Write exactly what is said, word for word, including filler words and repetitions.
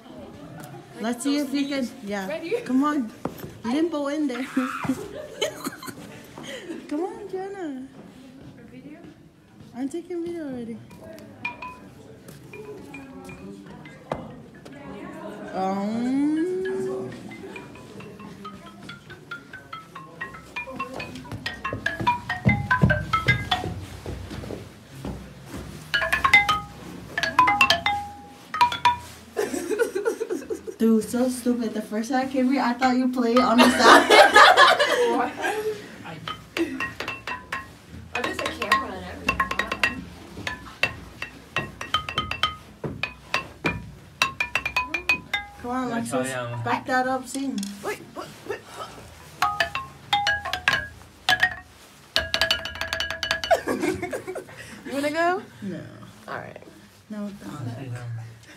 Let's see if you can. Yeah. Ready? Come on. Limbo in there. Come on, Jenna. Video? I'm taking video already. Um. Dude, so stupid. The first time I came here, I thought you played on the side. What? Oh, there's a camera and everything. Come on, let's just back that up, scene. Wait, wait, wait. You wanna go? No. Alright. No, don't.